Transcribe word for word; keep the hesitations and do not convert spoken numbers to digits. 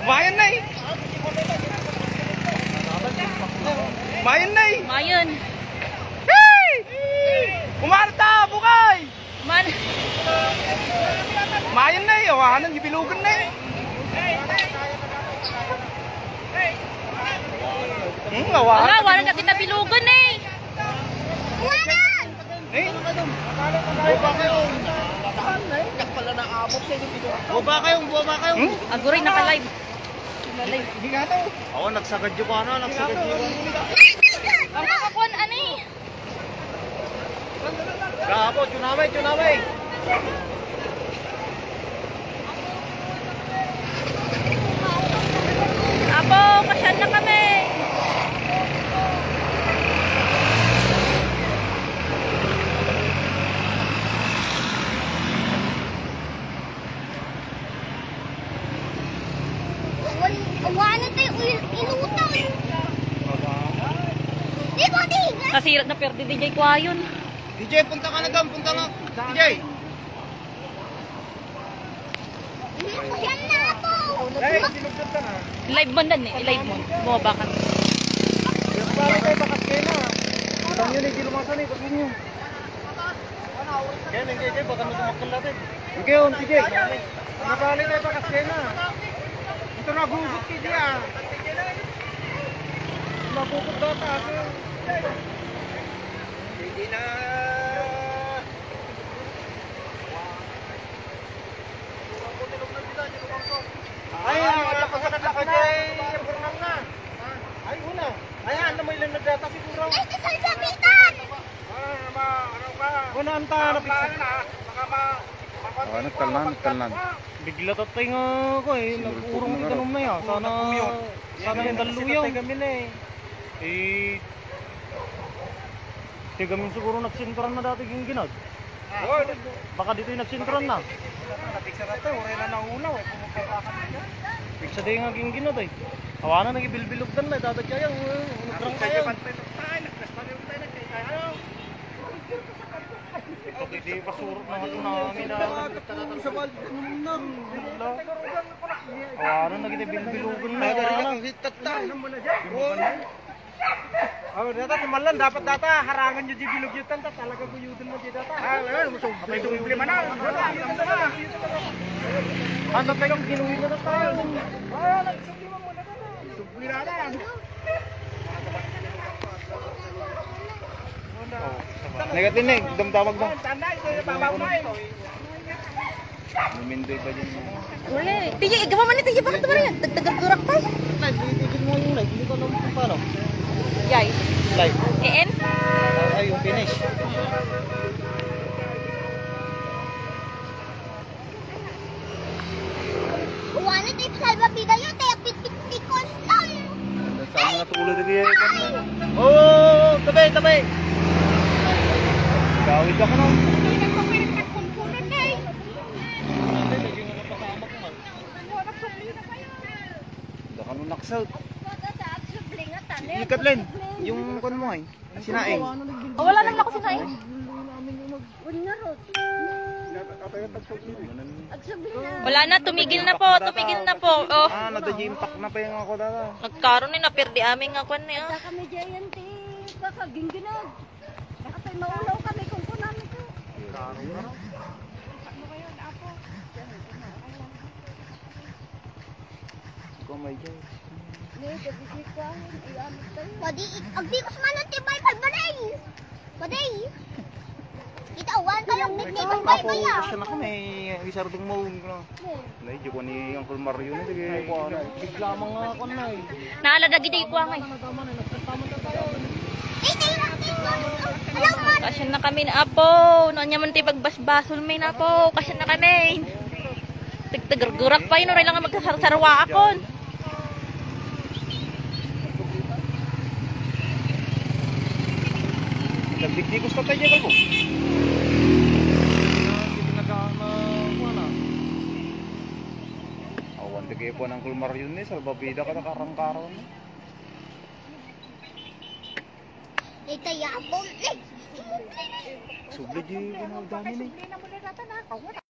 Kumayan na eh. Kumayan na eh. Mayon. Hey! Kumarta, bukay! Man. Kumayan na eh. Awanan, ibilugan na eh. Hmm, awanan. Wala, wala natin nabilugan eh. Wanan! Eh? Buba kayong, buba kayong. Hmm? Aguray naka-live. Naka-live. Hindi nga to. Ako, nagsagad yung ano, nagsagad yung. Ang kakakuan, ano eh. Gabo, tsunami, tsunami. Apo, kasyan na kami. Wanan tayo inutang. Di ba di? Nasirat na pero di D J Kwayon. D J, punta ka na doon, punta na. D J. Yan na po. Live mo na eh, live mo. Bumaba ka. Balik kayo, bakas kayo na. Utang yun eh, di lumasan eh, pagin nyo. Kaya nang J J, baka nagmakal natin. Sige yun, D J. Balik kayo, bakas kayo na. Ito na, gugut kayo diya. Nagugut data ako. Hindi na. Ay, tapos na nagkaka Jay. Burnang na. Ay, una. Ayan, ano mo ilang nagdata siguro? Ay, kasal sabitan. Ano ba? Ano ba? Una, anta. Baka ma... Oh, nagtalnan, nagtalnan. Bigla tatay nga ako eh. Nag-urong ni ganun na yan. Sana... Sana yung daluyaw. Kami na eh. Eh... Tigamin siguro nagsintran na dati yung ginag. Baka dito yung nagsintran na. Napiksa na tayo, wala na naulaw eh. Piksa din nga yung ginag eh. Hawa na nag-ibilbilog na eh. Dadat kaya yung unugrang kaya. Ito hindi pa surot na ito namin na. Hawa na nag-ibilbilogan na. Hawa na. Oh, data tumalan dapat data harangan nyo di bilugyutan ta talaga guyudan mo di data. Ah, wala mo so. May dumble man na. Ano pa yung ginuwi na tayo? Ah, nagsubli mo muna ka. Subli na na. Negatin na eh. Damdamag na. Tanda ito yung babaw na eh. Lumindoy pa dyan. Wala eh. Tiyo, igawa man ito. Bakit naman yan? Dagdagan durak pa. Live, bibigin mo yung live. Hindi ko alam kung paano. Yay. Live. E N? Ay, yung finish. Wanan tayo kasal babida yun. Tayo pitik-tikos lang. Saan nga tulad na diya? Oh, tabi, tabi. Gawid ako nun. Baka nung naksaut. Ikat Len, yung kon mo ay. Sinaing. Oh, wala naman ako sinaing. Wala na, tumigil na po. Tumigil na po. Oh. Ah, nadajimpak na pa yung ako dada. Nagkaroon na, perdi aming nga kwan niya. Kami dyan ti. Kakagingginag. Baka tayo maulaw kami kung po namin ko. Ikaw may dyan. Pwede, agdi ko semanan ti bay bay baday. Baday. Kita awan kayong nickname ng bay Apo, bay ah. siya na kami. Isardong mo. Medyo ko ni Uncle Mario na. Sige. Bigla mga ako na eh. Naalala gidi ko ang ay. Eh, tayo na tayo. Alam mo. Kasyan na kami na apo. Noon man tayo pagbasbasol may na po. Kasyan na kami. Tigtagargurak pa yun. Oray lang nga magkasarwa akon. Nagdikdikos ka tayo dyan ko. Awan, tigay po ng Uncle Mario ni. Salbabida ka na karang-karang. Eh, tayo po. Eh, Subli di, dami ni.